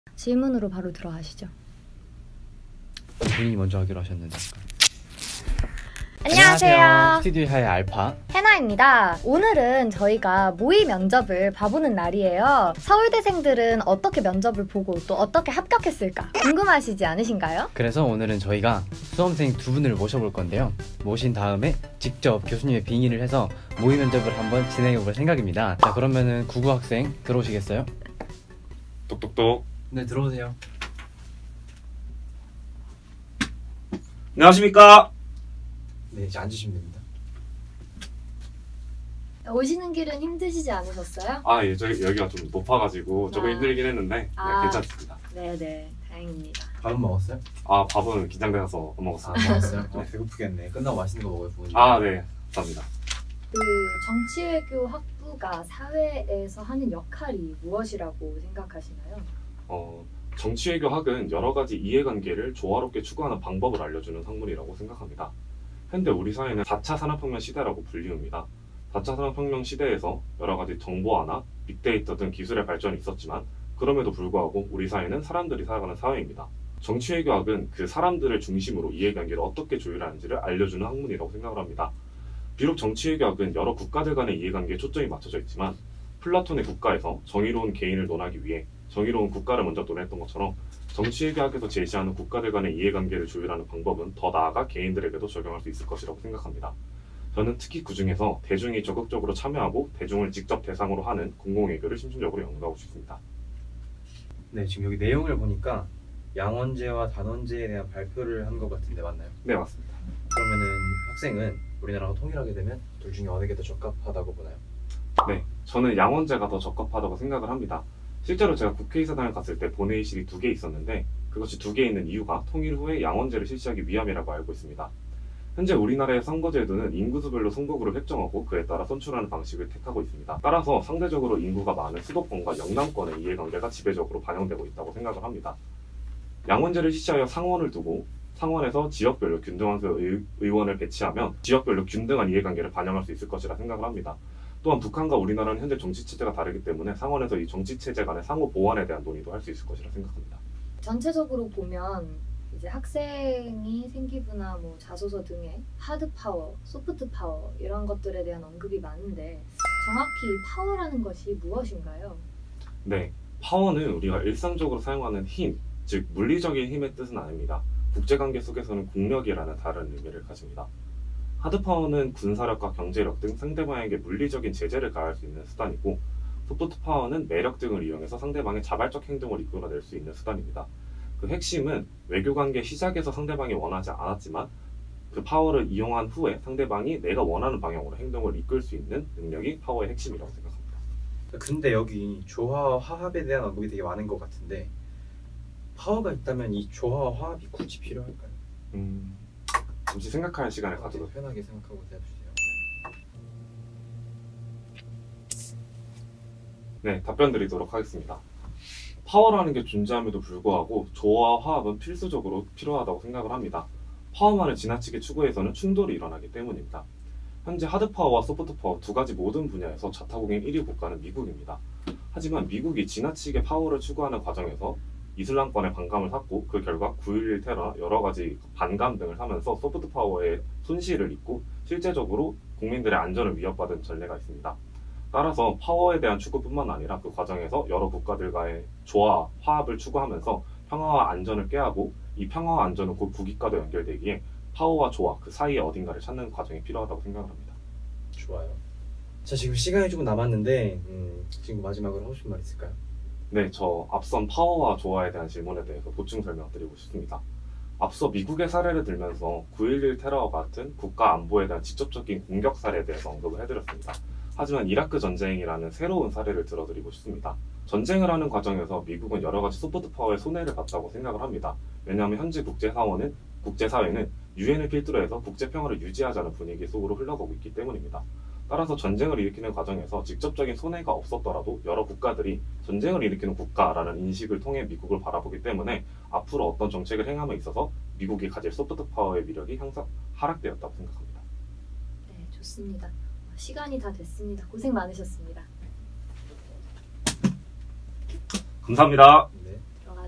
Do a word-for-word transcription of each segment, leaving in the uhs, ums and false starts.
질문으로 바로 들어가시죠. 본인이 먼저 하기로 하셨는데. 안녕하세요. 안녕하세요. 스튜디오하의 알파 해나입니다. 오늘은 저희가 모의 면접을 봐보는 날이에요. 서울대생들은 어떻게 면접을 보고 또 어떻게 합격했을까 궁금하시지 않으신가요? 그래서 오늘은 저희가 수험생 두 분을 모셔볼 건데요. 모신 다음에 직접 교수님의 빙의를 해서 모의 면접을 한번 진행해볼 생각입니다. 자, 그러면은 구구 학생 들어오시겠어요? 똑똑똑. 네, 들어오세요. 안녕하십니까? 네, 이제 앉으시면 됩니다. 오시는 길은 힘드시지 않으셨어요? 아, 예, 저기 여기가 좀 높아가지고 조금 아. 힘들긴 했는데 아. 네, 괜찮습니다. 네네, 다행입니다. 밥은 먹었어요? 아, 밥은 긴장돼서 안 아, 먹었습니다. 먹었어요? 어, 배고프겠네. 끝나고 맛있는 거 먹어요, 부모님. 아, 네, 감사합니다. 그 정치외교 학부가 사회에서 하는 역할이 무엇이라고 생각하시나요? 어, 정치외교 학은 여러 가지 이해관계를 조화롭게 추구하는 방법을 알려주는 학문이라고 생각합니다. 현대 우리 사회는 사 차 산업혁명 시대라고 불리웁니다. 사 차 산업혁명 시대에서 여러 가지 정보화나 빅데이터 등 기술의 발전이 있었지만 그럼에도 불구하고 우리 사회는 사람들이 살아가는 사회입니다. 정치외교학은 그 사람들을 중심으로 이해관계를 어떻게 조율하는지를 알려주는 학문이라고 생각을 합니다. 비록 정치외교학은 여러 국가들 간의 이해관계에 초점이 맞춰져 있지만 플라톤의 국가에서 정의로운 개인을 논하기 위해 정의로운 국가를 먼저 논했던 것처럼 정치외교학에서 제시하는 국가들 간의 이해관계를 조율하는 방법은 더 나아가 개인들에게도 적용할 수 있을 것이라고 생각합니다. 저는 특히 그 중에서 대중이 적극적으로 참여하고 대중을 직접 대상으로 하는 공공외교를 심층적으로 연구하고 싶습니다. 네, 지금 여기 내용을 보니까 양원제와 단원제에 대한 발표를 한 것 같은데 맞나요? 네, 맞습니다. 그러면은 학생은 우리나라가 통일하게 되면 둘 중에 어느 게 더 적합하다고 보나요? 네, 저는 양원제가 더 적합하다고 생각을 합니다. 실제로 제가 국회의사당을 갔을 때 본회의실이 두 개 있었는데 그것이 두 개 있는 이유가 통일 후에 양원제를 실시하기 위함이라고 알고 있습니다. 현재 우리나라의 선거제도는 인구수별로 선거구를 획정하고 그에 따라 선출하는 방식을 택하고 있습니다. 따라서 상대적으로 인구가 많은 수도권과 영남권의 이해관계가 지배적으로 반영되고 있다고 생각을 합니다. 양원제를 실시하여 상원을 두고 상원에서 지역별로 균등한 의, 의원을 배치하면 지역별로 균등한 이해관계를 반영할 수 있을 것이라 생각을 합니다. 또한 북한과 우리나라는 현재 정치체제가 다르기 때문에 상원에서 이 정치체제 간의 상호 보완에 대한 논의도 할 수 있을 것이라 생각합니다. 전체적으로 보면 이제 학생이 생기부나 뭐 자소서 등의 하드 파워, 소프트 파워 이런 것들에 대한 언급이 많은데 정확히 파워라는 것이 무엇인가요? 네, 파워는 우리가 일상적으로 사용하는 힘, 즉 물리적인 힘의 뜻은 아닙니다. 국제관계 속에서는 국력이라는 다른 의미를 가집니다. 하드파워는 군사력과 경제력 등 상대방에게 물리적인 제재를 가할 수 있는 수단이고 소프트 파워는 매력 등을 이용해서 상대방의 자발적 행동을 이끌어낼 수 있는 수단입니다. 그 핵심은 외교관계 시작에서 상대방이 원하지 않았지만 그 파워를 이용한 후에 상대방이 내가 원하는 방향으로 행동을 이끌 수 있는 능력이 파워의 핵심이라고 생각합니다. 근데 여기 조화와 화합에 대한 언급이 되게 많은 것 같은데 파워가 있다면 이 조화와 화합이 굳이 필요할까요? 음, 잠시 생각할 시간을 가져도 편하게 생각하고 대답주세요. 네, 답변 드리도록 하겠습니다. 파워라는 게 존재함에도 불구하고 조화와 화합은 필수적으로 필요하다고 생각을 합니다. 파워만을 지나치게 추구해서는 충돌이 일어나기 때문입니다. 현재 하드파워와 소프트파워 두 가지 모든 분야에서 자타공인 일 위 국가는 미국입니다. 하지만 미국이 지나치게 파워를 추구하는 과정에서 이슬람권에 반감을 샀고 그 결과 구일일 테러나 여러 가지 반감 등을 하면서 소프트파워에 손실을 입고 실제적으로 국민들의 안전을 위협받은 전례가 있습니다. 따라서 파워에 대한 추구뿐만 아니라 그 과정에서 여러 국가들과의 조화, 화합을 추구하면서 평화와 안전을 꾀하고 이 평화와 안전은 곧 국익과도 연결되기에 파워와 조화, 그 사이에 어딘가를 찾는 과정이 필요하다고 생각을 합니다. 좋아요. 자, 지금 시간이 조금 남았는데 음, 지금 마지막으로 하고 싶은 말 있을까요? 네, 저 앞선 파워와 조화에 대한 질문에 대해서 보충 설명드리고 싶습니다. 앞서 미국의 사례를 들면서 구일일 테러와 같은 국가 안보에 대한 직접적인 공격 사례에 대해서 언급을 해드렸습니다. 하지만 이라크 전쟁이라는 새로운 사례를 들어드리고 싶습니다. 전쟁을 하는 과정에서 미국은 여러 가지 소프트 파워의 손해를 봤다고 생각을 합니다. 왜냐하면 현재 국제사원은, 국제사회는 유엔을 필두로 해서 국제평화를 유지하자는 분위기 속으로 흘러가고 있기 때문입니다. 따라서 전쟁을 일으키는 과정에서 직접적인 손해가 없었더라도 여러 국가들이 전쟁을 일으키는 국가라는 인식을 통해 미국을 바라보기 때문에 앞으로 어떤 정책을 행함에 있어서 미국이 가질 소프트 파워의 위력이 항상 하락되었다고 생각합니다. 네, 좋습니다. 시간이 다 됐습니다. 고생 많으셨습니다. 감사합니다. 네. 들어가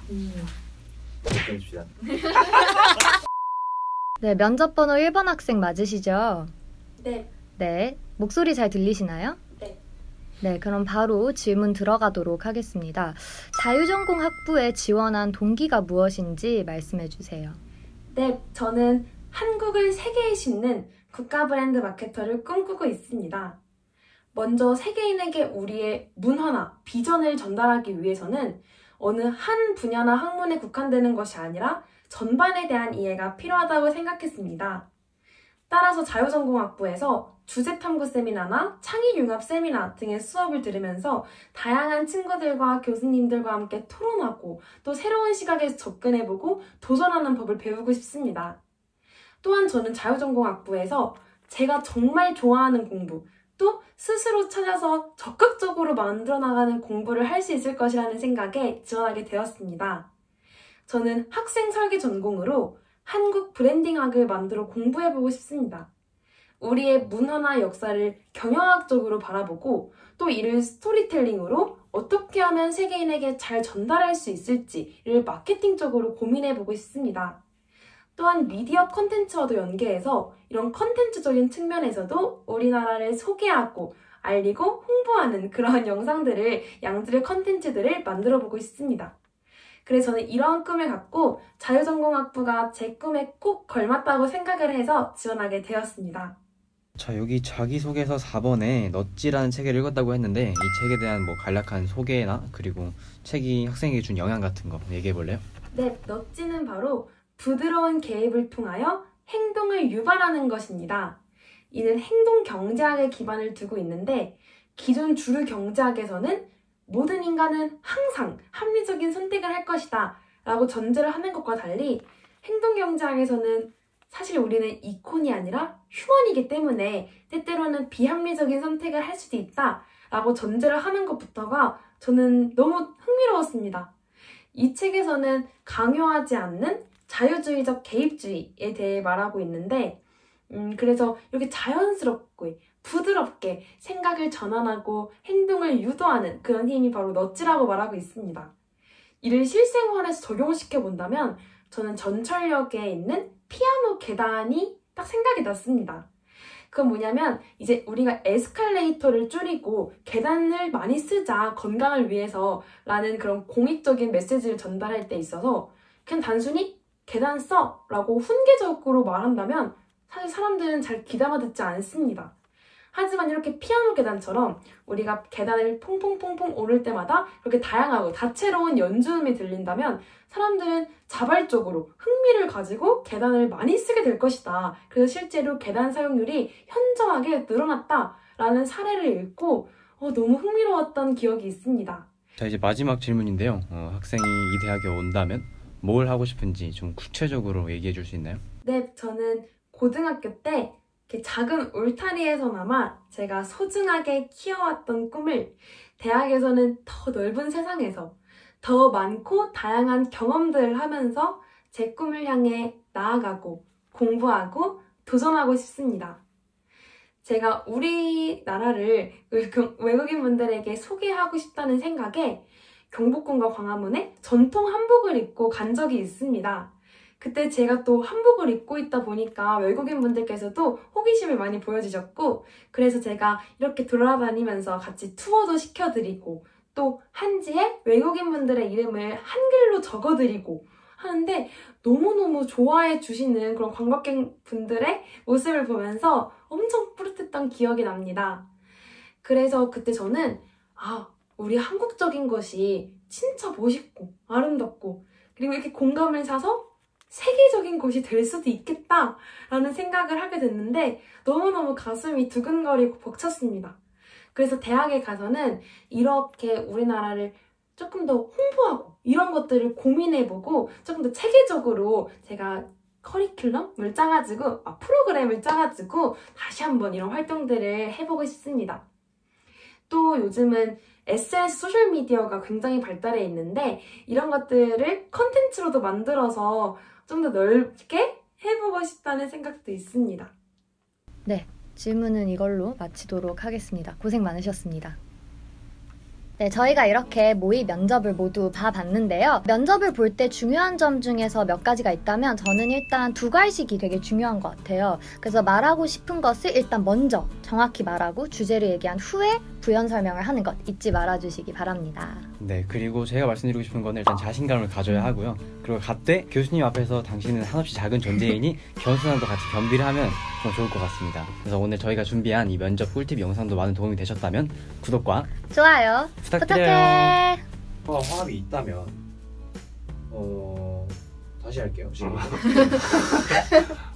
음. 답변해줍시다. 네, 면접 번호 일 번 학생 맞으시죠? 네. 네, 목소리 잘 들리시나요? 네. 네, 그럼 바로 질문 들어가도록 하겠습니다. 자유전공 학부에 지원한 동기가 무엇인지 말씀해 주세요. 네, 저는 한국을 세계에 싣는 국가 브랜드 마케터를 꿈꾸고 있습니다. 먼저 세계인에게 우리의 문화나 비전을 전달하기 위해서는 어느 한 분야나 학문에 국한되는 것이 아니라 전반에 대한 이해가 필요하다고 생각했습니다. 따라서 자유전공학부에서 주제탐구 세미나나 창의융합 세미나 등의 수업을 들으면서 다양한 친구들과 교수님들과 함께 토론하고 또 새로운 시각에서 접근해보고 도전하는 법을 배우고 싶습니다. 또한 저는 자유전공학부에서 제가 정말 좋아하는 공부, 또 스스로 찾아서 적극적으로 만들어 나가는 공부를 할 수 있을 것이라는 생각에 지원하게 되었습니다. 저는 학생 설계 전공으로 한국 브랜딩학을 만들어 공부해보고 싶습니다. 우리의 문화나 역사를 경영학적으로 바라보고 또 이를 스토리텔링으로 어떻게 하면 세계인에게 잘 전달할 수 있을지를 마케팅적으로 고민해보고 싶습니다. 또한 미디어 콘텐츠와도 연계해서 이런 콘텐츠적인 측면에서도 우리나라를 소개하고 알리고 홍보하는 그러한 영상들을 양질의 콘텐츠들을 만들어보고 싶습니다. 그래서 저는 이러한 꿈을 갖고 자유전공학부가 제 꿈에 꼭 걸맞다고 생각을 해서 지원하게 되었습니다. 자, 여기 자기소개서 사 번에 넛지라는 책을 읽었다고 했는데 이 책에 대한 뭐 간략한 소개나 그리고 책이 학생에게 준 영향 같은 거 얘기해 볼래요? 네, 넛지는 바로 부드러운 개입을 통하여 행동을 유발하는 것입니다. 이는 행동 경제학의 기반을 두고 있는데 기존 주류 경제학에서는 모든 인간은 항상 합리적인 선택을 할 것이다 라고 전제를 하는 것과 달리 행동 경제학에서는 사실 우리는 이콘이 아니라 휴먼이기 때문에 때때로는 비합리적인 선택을 할 수도 있다 라고 전제를 하는 것부터가 저는 너무 흥미로웠습니다. 이 책에서는 강요하지 않는 자유주의적 개입주의에 대해 말하고 있는데 음, 그래서 이렇게 자연스럽고 부드럽게 생각을 전환하고 행동을 유도하는 그런 힘이 바로 넛지라고 말하고 있습니다. 이를 실생활에서 적용시켜 본다면 저는 전철역에 있는 피아노 계단이 딱 생각이 났습니다. 그건 뭐냐면 이제 우리가 에스컬레이터를 줄이고 계단을 많이 쓰자 건강을 위해서 라는 그런 공익적인 메시지를 전달할 때 있어서 그냥 단순히 계단 써 라고 훈계적으로 말한다면 사실 사람들은 잘 귀담아 듣지 않습니다. 하지만 이렇게 피아노 계단처럼 우리가 계단을 퐁퐁퐁퐁 오를 때마다 이렇게 다양하고 다채로운 연주음이 들린다면 사람들은 자발적으로 흥미를 가지고 계단을 많이 쓰게 될 것이다. 그래서 실제로 계단 사용률이 현저하게 늘어났다라는 사례를 읽고 어, 너무 흥미로웠던 기억이 있습니다. 자, 이제 마지막 질문인데요. 어, 학생이 이 대학에 온다면 뭘 하고 싶은지 좀 구체적으로 얘기해 줄 수 있나요? 네, 저는 고등학교 때 이렇게 작은 울타리에서나마 제가 소중하게 키워왔던 꿈을 대학에서는 더 넓은 세상에서 더 많고 다양한 경험들을 하면서 제 꿈을 향해 나아가고 공부하고 도전하고 싶습니다. 제가 우리나라를 외국인분들에게 소개하고 싶다는 생각에 경복궁과 광화문에 전통 한복을 입고 간 적이 있습니다. 그때 제가 또 한복을 입고 있다 보니까 외국인분들께서도 호기심을 많이 보여주셨고 그래서 제가 이렇게 돌아다니면서 같이 투어도 시켜드리고 또 한지에 외국인분들의 이름을 한글로 적어드리고 하는데 너무너무 좋아해 주시는 그런 관광객분들의 모습을 보면서 엄청 뿌듯했던 기억이 납니다. 그래서 그때 저는 아, 우리 한국적인 것이 진짜 멋있고 아름답고 그리고 이렇게 공감을 사서 세계적인 곳이 될 수도 있겠다라는 생각을 하게 됐는데 너무너무 가슴이 두근거리고 벅찼습니다. 그래서 대학에 가서는 이렇게 우리나라를 조금 더 홍보하고 이런 것들을 고민해보고 조금 더 체계적으로 제가 커리큘럼을 짜가지고 아, 프로그램을 짜가지고 다시 한번 이런 활동들을 해보고 싶습니다. 또 요즘은 에스엔에스 소셜미디어가 굉장히 발달해 있는데 이런 것들을 컨텐츠로도 만들어서 좀 더 넓게 해보고 싶다는 생각도 있습니다. 네, 질문은 이걸로 마치도록 하겠습니다. 고생 많으셨습니다. 네, 저희가 이렇게 모의 면접을 모두 봐봤는데요. 면접을 볼 때 중요한 점 중에서 몇 가지가 있다면 저는 일단 두괄식이 되게 중요한 것 같아요. 그래서 말하고 싶은 것을 일단 먼저 정확히 말하고 주제를 얘기한 후에 부연 설명을 하는 것 잊지 말아주시기 바랍니다. 네, 그리고 제가 말씀드리고 싶은 거는 일단 자신감을 가져야 하고요. 그리고 그때 교수님 앞에서 당신은 한없이 작은 존재이니 겸손함도 같이 겸비를 하면 좀 좋을 것 같습니다. 그래서 오늘 저희가 준비한 이 면접 꿀팁 영상도 많은 도움이 되셨다면 구독과 좋아요 부탁드려요. 부탁해. 어, 화합이 있다면 어... 다시 할게요. 지금.